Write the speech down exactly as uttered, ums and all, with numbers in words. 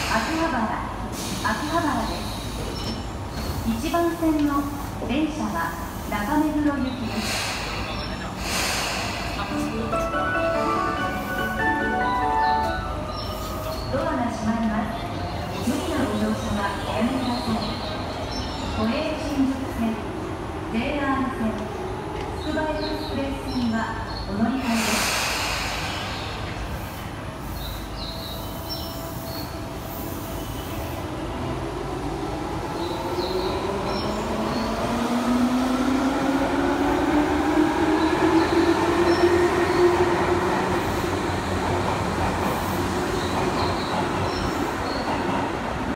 秋葉原、秋葉原です。いちばん線の電車は中目黒行きです。ドアが閉まります。無理なご乗車はおやめください。都営新宿線、ジェイアール 線、つくばエクスプレス線はお乗り換えです。